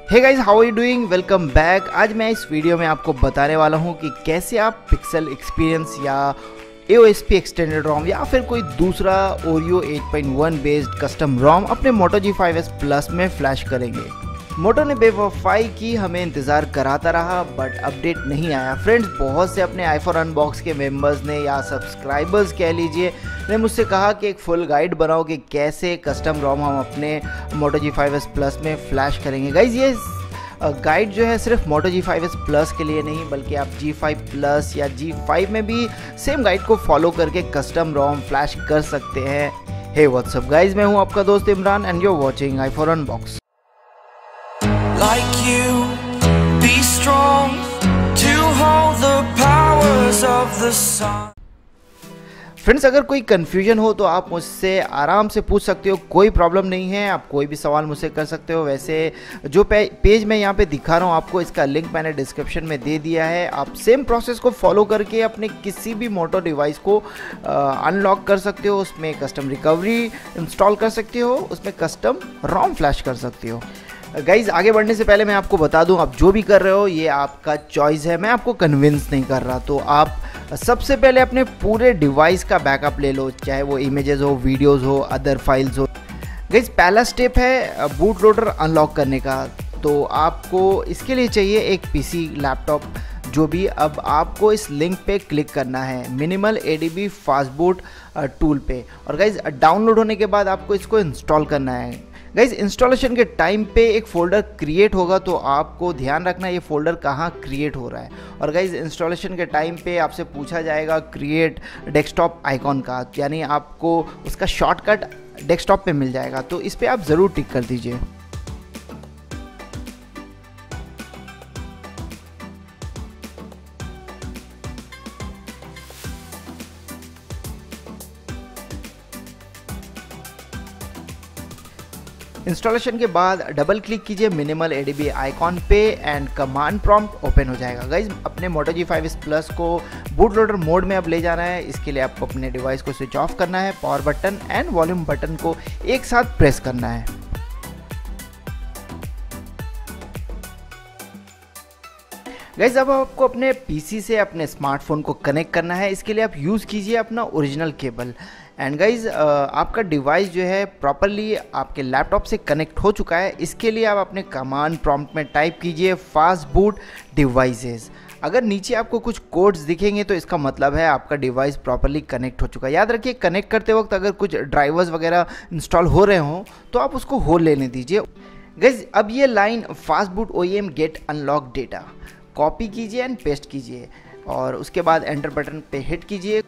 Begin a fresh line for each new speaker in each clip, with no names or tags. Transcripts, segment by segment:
Hey guys, how are you doing? Welcome back. आज मैं इस वीडियो में आपको बताने वाला हूं कि कैसे आप पिक्सल एक्सपीरियंस या AOSP एक्सटेंडेड रोम या फिर कोई दूसरा Oreo 8.1 बेस्ड कस्टम रोम अपने Moto G5s Plus में फ्लैश करेंगे। मोटो ने बेवफाई की हमें इंतज़ार कराता रहा बट अपडेट नहीं आया। फ्रेंड्स, बहुत से अपने iPhone अनबॉक्स के मेंबर्स ने या सब्सक्राइबर्स कह लीजिए ने मुझसे कहा कि एक फुल गाइड बनाओ कि कैसे कस्टम रोम हम अपने Moto G5s Plus में फ्लैश करेंगे। गाइज, ये गाइड जो है सिर्फ Moto G5s Plus के लिए नहीं बल्कि आप G5 Plus या G5 में भी सेम गाइड को फॉलो करके कस्टम रोम फ्लैश कर सकते हैं। हे व्हाट्सअप गाइज, मैं हूँ आपका दोस्त Imran and you are watching iPhone unbox.
Like you, be strong to hold the powers of the sun.
Friends, अगर कोई कन्फ्यूजन हो तो आप मुझसे आराम से पूछ सकते हो, कोई प्रॉब्लम नहीं है। आप कोई भी सवाल मुझसे कर सकते हो। वैसे जो पेज मैं यहाँ पे दिखा रहा हूँ आपको, इसका लिंक मैंने डिस्क्रिप्शन में दे दिया है। आप सेम प्रोसेस को फॉलो करके अपने किसी भी मोटो डिवाइस को अनलॉक कर सकते हो, उसमें कस्टम रिकवरी इंस्टॉल कर सकते हो, उसमें कस्टम रोम फ्लैश कर सकते हो। गाइज, आगे बढ़ने से पहले मैं आपको बता दूं, आप जो भी कर रहे हो ये आपका चॉइस है, मैं आपको कन्विंस नहीं कर रहा। तो आप सबसे पहले अपने पूरे डिवाइस का बैकअप ले लो, चाहे वो इमेजेस हो, वीडियोस हो, अदर फाइल्स हो। गाइज, पहला स्टेप है बूट लोडर अनलॉक करने का। तो आपको इसके लिए चाहिए एक पीसी, लैपटॉप, जो भी। अब आपको इस लिंक पे क्लिक करना है minimal ADB fast boot tool पे। और गाइज, डाउनलोड होने के बाद आपको इसको इंस्टॉल करना है। गाइज, इंस्टॉलेशन के टाइम पे एक फ़ोल्डर क्रिएट होगा, तो आपको ध्यान रखना ये फ़ोल्डर कहाँ क्रिएट हो रहा है। और गाइज, इंस्टॉलेशन के टाइम पे आपसे पूछा जाएगा क्रिएट डेस्कटॉप आइकॉन का, यानी आपको उसका शॉर्टकट डेस्कटॉप पे मिल जाएगा, तो इस पर आप ज़रूर टिक कर दीजिए। इंस्टॉलेशन के बाद डबल क्लिक कीजिए मिनिमल ADB आइकॉन पे एंड कमांड प्रॉम्प्ट ओपन हो जाएगा। गाइज, अपने Moto G5s Plus को बूट लोडर मोड में अब ले जाना है। इसके लिए आपको अपने डिवाइस को स्विच ऑफ करना है, power button and volume button को एक साथ प्रेस करना है। गाइज, अब आपको अपने पीसी से अपने स्मार्टफोन को कनेक्ट करना है। इसके लिए आप यूज़ कीजिए अपना ओरिजिनल केबल। एंड गाइज, आपका डिवाइस जो है प्रॉपरली आपके लैपटॉप से कनेक्ट हो चुका है। इसके लिए आप अपने कमांड प्रॉम्प्ट में टाइप कीजिए फास्ट बूट डिवाइसेस। अगर नीचे आपको कुछ कोड्स दिखेंगे तो इसका मतलब है आपका डिवाइस प्रॉपरली कनेक्ट हो चुका है। याद रखिए, कनेक्ट करते वक्त अगर कुछ ड्राइवर्स वगैरह इंस्टॉल हो रहे हों तो आप उसको होल्ड लेने दीजिए। गाइज, अब ये line fast boot OEM get unlock data copy कीजिए एंड पेस्ट कीजिए और उसके बाद एंटर बटन पे हिट कीजिए।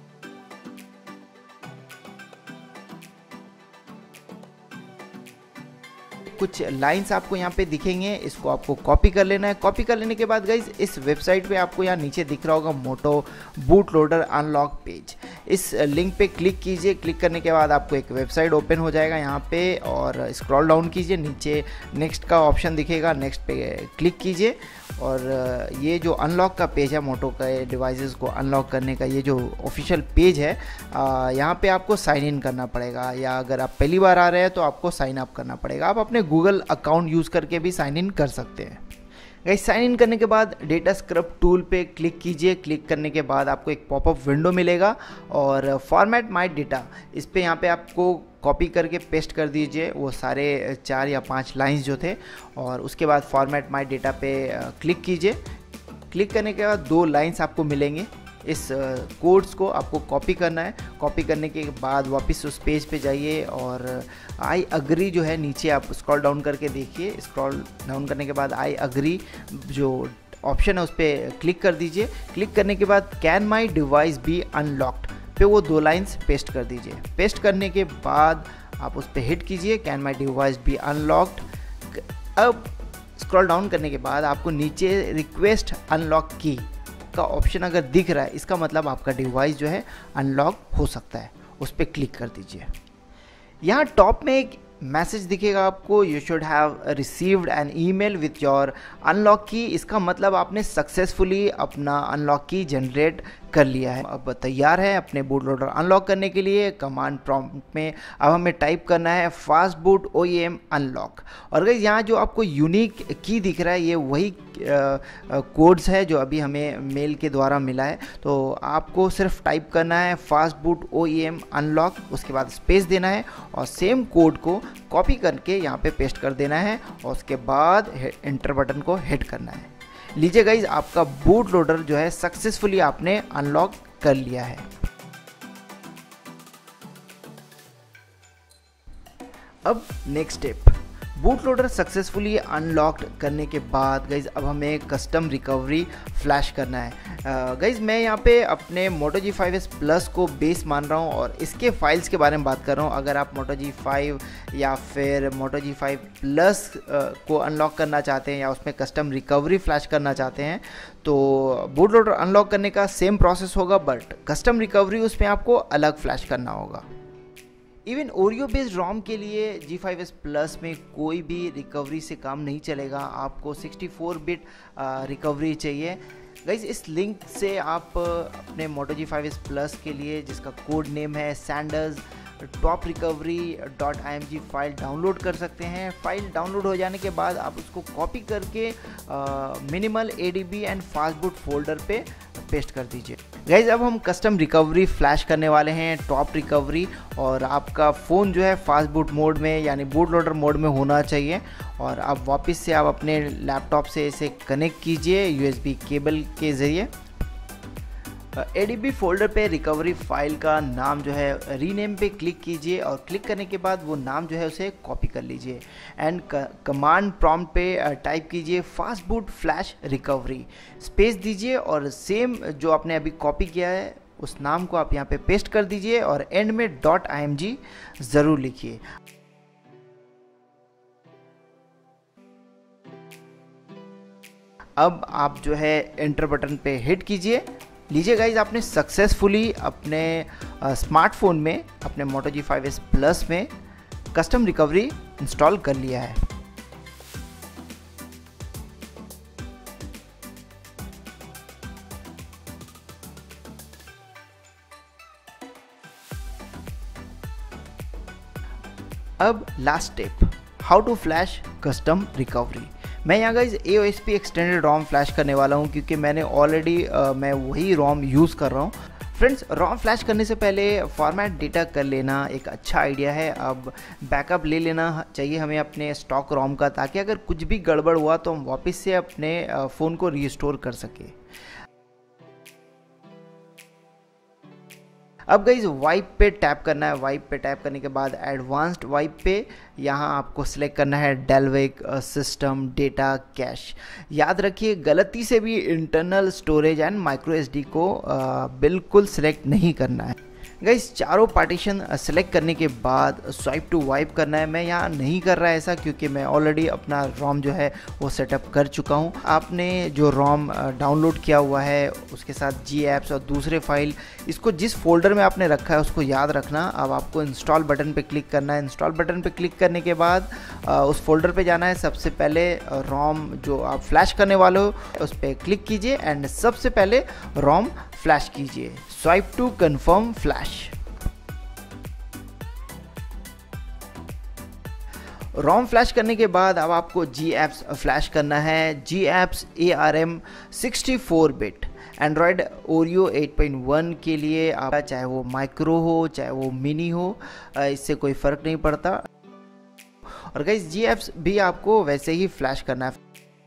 कुछ लाइंस आपको यहाँ पे दिखेंगे, इसको आपको कॉपी कर लेना है। कॉपी कर लेने के बाद गाइज, इस वेबसाइट पे आपको यहाँ नीचे दिख रहा होगा Moto boot loader unlock page. इस लिंक पे क्लिक कीजिए। क्लिक करने के बाद आपको एक वेबसाइट ओपन हो जाएगा यहाँ पे, और स्क्रॉल डाउन कीजिए, नीचे नेक्स्ट का ऑप्शन दिखेगा, नेक्स्ट पे क्लिक कीजिए। और ये जो अनलॉक का पेज है, मोटो के डिवाइसेस को अनलॉक करने का ये जो ऑफिशियल पेज है, यहाँ पे आपको साइन इन करना पड़ेगा, या अगर आप पहली बार आ रहे हैं तो आपको साइन अप करना पड़ेगा। आप अपने गूगल अकाउंट यूज़ करके भी साइन इन कर सकते हैं। गाइस, साइन इन करने के बाद डेटा स्क्रब टूल पे क्लिक कीजिए। क्लिक करने के बाद आपको एक पॉपअप विंडो मिलेगा और फॉर्मेट माय डेटा, इस पे यहाँ पे आपको कॉपी करके पेस्ट कर दीजिए वो सारे 4 या 5 लाइंस जो थे, और उसके बाद फॉर्मेट माय डेटा पे क्लिक कीजिए। क्लिक करने के बाद 2 लाइंस आपको मिलेंगे। इस कोड्स को आपको कॉपी करना है। कॉपी करने के बाद वापस उस पेज पे जाइए और आई अग्री जो है नीचे आप स्क्रॉल डाउन करके देखिए। स्क्रॉल डाउन करने के बाद आई अग्री जो ऑप्शन है उस पर क्लिक कर दीजिए। क्लिक करने के बाद can my device be unlocked पे वो 2 लाइंस पेस्ट कर दीजिए। पेस्ट करने के बाद आप उस पर हिट कीजिए, can my device be unlocked. अब स्क्रॉल डाउन करने के बाद आपको नीचे रिक्वेस्ट अनलॉक की का ऑप्शन अगर दिख रहा है, इसका मतलब आपका डिवाइस जो है अनलॉक हो सकता है। उस पर क्लिक कर दीजिए। यहाँ टॉप में एक मैसेज दिखेगा आपको, you should have received an email with your unlock key. इसका मतलब आपने सक्सेसफुली अपना अनलॉक की जनरेट कर लिया है। अब तैयार है अपने बूट लोडर अनलॉक करने के लिए। कमांड प्रॉम्प्ट में अब हमें टाइप करना है फास्ट बूट OEM अनलॉक। और गाइस यहाँ जो आपको यूनिक की दिख रहा है ये वही कोड्स है जो अभी हमें मेल के द्वारा मिला है। तो आपको सिर्फ टाइप करना है फास्ट बूट OEM अनलॉक, उसके बाद स्पेस देना है और सेम कोड को कॉपी करके यहाँ पे पेस्ट कर देना है और उसके बाद एंटर बटन को हिट करना है। लीजिए गाइज, आपका बूट लोडर जो है सक्सेसफुली आपने अनलॉक कर लिया है। अब next step, boot loader successfully unlocked करने के बाद गाइज अब हमें कस्टम रिकवरी फ्लैश करना है। गाइज मैं यहाँ पे अपने Moto G5s Plus को बेस मान रहा हूँ और इसके फाइल्स के बारे में बात कर रहा हूँ। अगर आप Moto G5 या फिर Moto G5 Plus को अनलॉक करना चाहते हैं या उसमें कस्टम रिकवरी फ्लैश करना चाहते हैं तो बूट लोडर अनलॉक करने का सेम प्रोसेस होगा, बट कस्टम रिकवरी उसमें आपको अलग फ्लैश करना होगा। इवन ओरियो बेस्ड रोम के लिए G5s Plus में कोई भी रिकवरी से काम नहीं चलेगा, आपको 64 बिट रिकवरी चाहिए। गाइज इस लिंक से आप अपने Moto G5s Plus के लिए, जिसका कोड नेम है सैंडर्स टॉप रिकवरी.img फाइल डाउनलोड कर सकते हैं। फाइल डाउनलोड हो जाने के बाद आप उसको कॉपी करके minimal ADB and fast boot folder पे पेस्ट कर दीजिए। गाइज अब हम कस्टम रिकवरी फ्लैश करने वाले हैं, टॉप रिकवरी, और आपका फ़ोन जो है फास्ट बूट मोड में यानी बूट लोडर मोड में होना चाहिए। और अब वापस से आप अपने लैपटॉप से इसे कनेक्ट कीजिए USB केबल के ज़रिए। ADB फोल्डर पे रिकवरी फाइल का नाम जो है रीनेम पे क्लिक कीजिए और क्लिक करने के बाद वो नाम जो है उसे कॉपी कर लीजिए एंड कमांड प्रॉम्प्ट पे टाइप कीजिए fast boot flash recovery, space दीजिए और सेम जो आपने अभी कॉपी किया है उस नाम को आप यहाँ पे पेस्ट कर दीजिए और एंड में .img ज़रूर लिखिए। अब आप जो है एंटर बटन पे हिट कीजिए। लीजिए गाइज, आपने सक्सेसफुली अपने स्मार्टफोन में, अपने Moto G5s Plus में कस्टम रिकवरी इंस्टॉल कर लिया है। अब last step, how to flash custom recovery. मैं यहाँ guys AOSP extended ROM flash करने वाला हूँ क्योंकि मैंने ऑलरेडी मैं वही रोम यूज़ कर रहा हूँ। फ्रेंड्स, रोम फ्लैश करने से पहले फॉर्मेट डेटा कर लेना एक अच्छा आइडिया है। अब बैकअप ले लेना चाहिए हमें अपने स्टॉक रोम का, ताकि अगर कुछ भी गड़बड़ हुआ तो हम वापस से अपने फ़ोन को रीस्टोर कर सके। अब गाइज वाइप पे टैप करना है। वाइप पे टैप करने के बाद एडवांस्ड वाइप पे यहाँ आपको सिलेक्ट करना है डेलविक सिस्टम डेटा कैश। याद रखिए, गलती से भी internal storage and micro SD को बिल्कुल सिलेक्ट नहीं करना है। गाइस चारों पार्टीशन सेलेक्ट करने के बाद स्वाइप टू वाइप करना है। मैं यहाँ नहीं कर रहा ऐसा क्योंकि मैं ऑलरेडी अपना रोम जो है वो सेटअप कर चुका हूँ। आपने जो रोम डाउनलोड किया हुआ है उसके साथ G-Apps और दूसरे फाइल, इसको जिस फोल्डर में आपने रखा है उसको याद रखना। अब आपको इंस्टॉल बटन पे क्लिक करना है। इंस्टॉल बटन पे क्लिक करने के बाद उस फोल्डर पे जाना है। सबसे पहले रोम जो आप फ्लैश करने वाले हो उस पर क्लिक कीजिए एंड सबसे पहले रोम फ्लैश कीजिए। Swipe to confirm flash. ROM flash करने के बाद अब आपको G-Apps फ्लैश करना है। G-Apps ARM 64 bit Android Oreo 8.1 के लिए आप, चाहे वो माइक्रो हो चाहे वो मिनी हो, इससे कोई फ़र्क नहीं पड़ता। और गाइस G-Apps भी आपको वैसे ही फ्लैश करना है।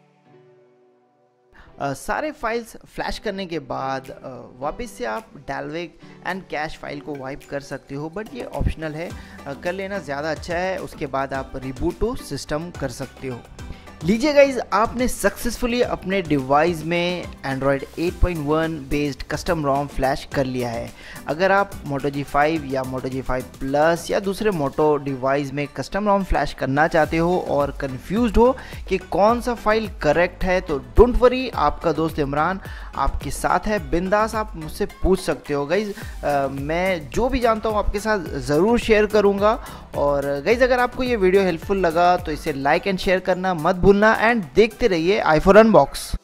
सारे फाइल्स फ्लैश करने के बाद वापस से आप डेलविक एंड कैश फाइल को वाइप कर सकते हो, बट ये ऑप्शनल है, कर लेना ज़्यादा अच्छा है। उसके बाद आप रिबूट टू सिस्टम कर सकते हो। लीजिए गाइज, आपने सक्सेसफुली अपने डिवाइस में Android 8.1 based custom ROM flash कर लिया है। अगर आप Moto G5 या Moto G5 Plus या दूसरे मोटो डिवाइस में कस्टम रोम फ्लैश करना चाहते हो और कंफ्यूज्ड हो कि कौन सा फाइल करेक्ट है, तो डोंट वरी, आपका दोस्त इमरान आपके साथ है। बिंदास आप मुझसे पूछ सकते हो गाइज, मैं जो भी जानता हूँ आपके साथ ज़रूर शेयर करूँगा। और गाइज अगर आपको ये वीडियो हेल्पफुल लगा तो इसे लाइक एंड शेयर करना मत भूलना एंड देखते रहिए iPhone अनबॉक्स।